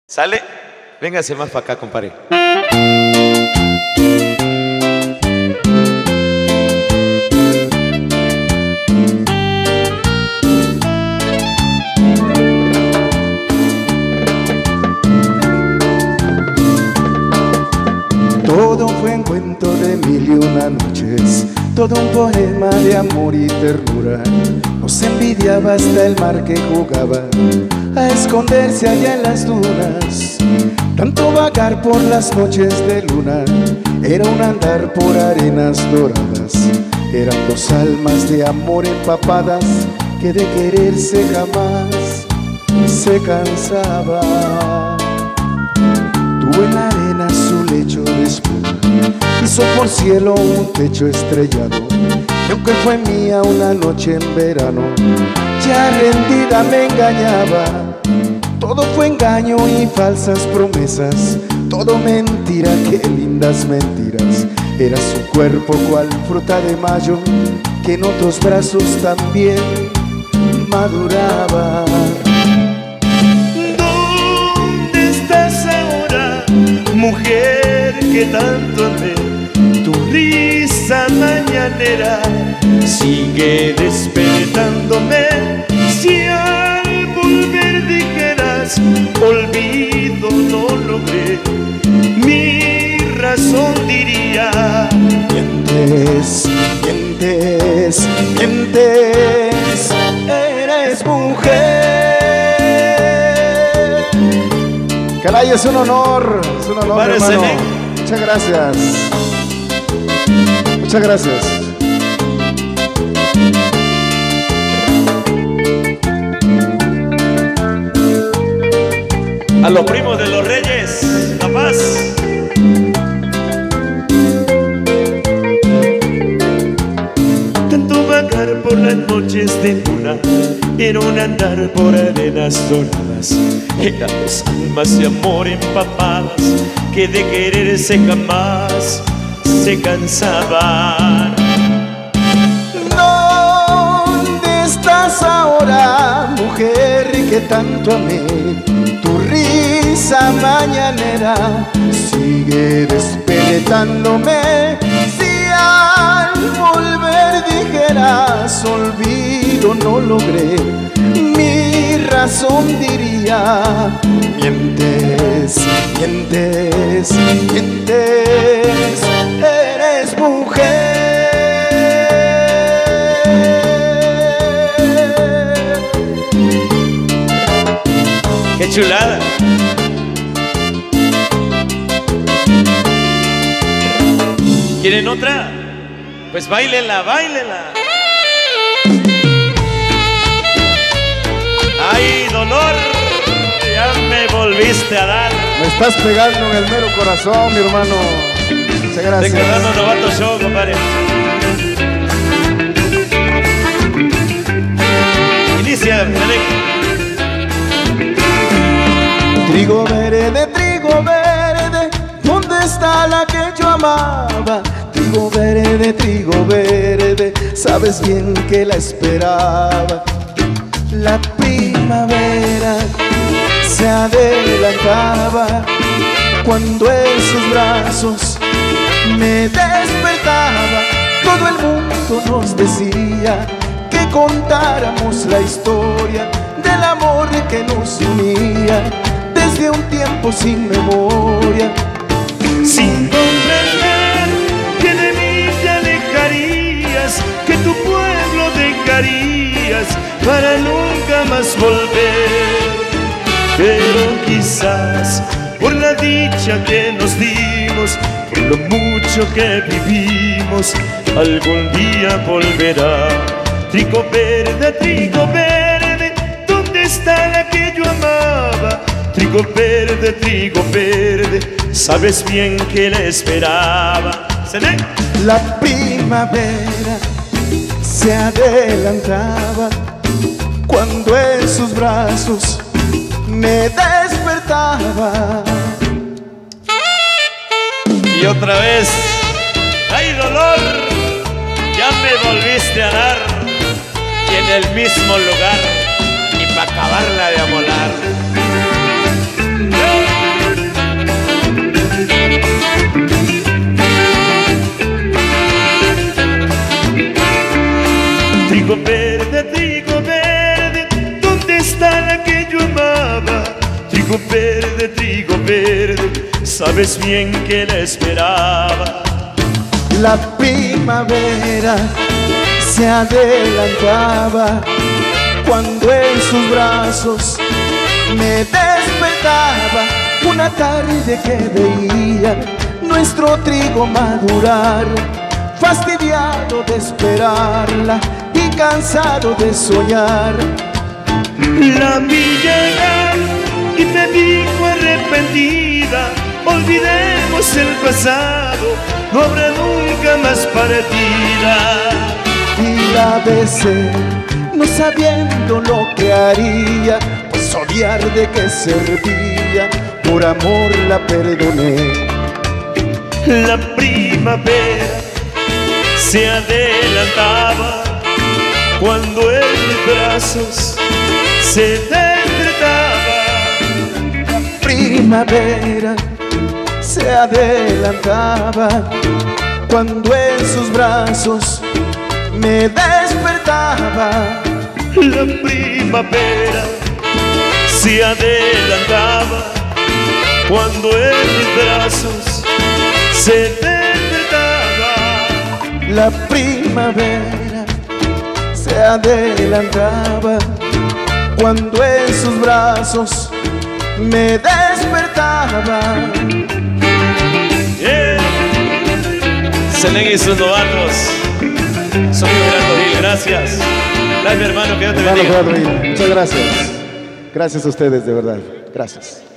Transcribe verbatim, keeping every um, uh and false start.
¿Sale? Véngase más para acá, compadre. Todo fue un cuento de mil y una noches, todo un poema de amor y ternura. Nos envidiaba hasta el mar que jugaba a esconderse allá en las dunas. Tanto vagar por las noches de luna era un andar por arenas doradas. Eran dos almas de amor empapadas que de quererse jamás se cansaban. Tuvo en la arena su lecho de espuma, hizo por cielo un techo estrellado. Y aunque fue mía una noche en verano, ya rendida me engañaba. Todo fue engaño y falsas promesas, todo mentira, qué lindas mentiras. Era su cuerpo cual fruta de mayo, que en otros brazos también maduraba. ¿Dónde estás ahora, mujer que tanto amé? Tu risa mañanera sigue despertándome. Si al volver dijeras olvido no logré, mi razón diría mientes, mientes, mientes, eres mujer. Caray, es un honor, es un honor, Compadre, hermano. Selec. Muchas gracias. Muchas gracias. A los primos de los Reyes, La Paz. tanto vagar por las noches de luna, era un andar por arenas doradas. Eran dos almas de amor empapadas que de quererse jamás se cansaban. ¿Dónde estás ahora, mujer que tanto amé? Tu risa mañanera sigue despenetándome. Si al volver dijeras olvido no logré, mi razón diría mientes, mientes, mientes, eres mujer. ¡Qué chulada! ¿Quieren otra? Pues báilenla, báilenla. ¡Ay, dolor! Ya me volviste a dar. Me estás pegando en el mero corazón, mi hermano. Muchas gracias. Recordando Novato Show, compadre. Inicia, Selec. Trigo verde, trigo verde, ¿dónde está la que yo amaba? Trigo verde, trigo verde, sabes bien que la esperaba. La primavera se adelantaba cuando en sus brazos me despertaba. Todo el mundo nos decía que contáramos la historia del amor que nos unía desde un tiempo sin memoria. Sin comprender que de mí te alejarías, que tu pueblo dejarías para nunca más volver. Pero quizás por la dicha que nos dimos, por lo mucho que vivimos, algún día volverá. Trigo verde, trigo verde, ¿dónde está la que yo amaba? Trigo verde, trigo verde, sabes bien que la esperaba. Selec. La primavera se adelantaba cuando en sus brazos me despertaba. Y otra vez. ¡Ay, dolor! Ya me volviste a dar. Y en el mismo lugar, y para acabarla de amolar. Trigo verde, trigo verde, sabes bien que la esperaba. La primavera se adelantaba cuando en sus brazos me despertaba. Una tarde que veía nuestro trigo madurar, fastidiado de esperarla y cansado de soñar. La vi llegar y me dijo arrepentida: olvidemos el pasado, no habrá nunca más partida. Y la besé, no sabiendo lo que haría, pues odiar de qué servía, por amor la perdoné. La primavera se adelantaba cuando en mis brazos se despertaba. La primavera se adelantaba cuando en sus brazos me despertaba. La primavera se adelantaba cuando en mis brazos se despertaba. La primavera se adelantaba cuando en sus brazos me despertaba. Yeah. Selene y sus novatos. Sonido Gerardo Gil, gracias. Dale, mi hermano, que Dios te bendiga. Muchas gracias. Gracias a ustedes, de verdad. Gracias.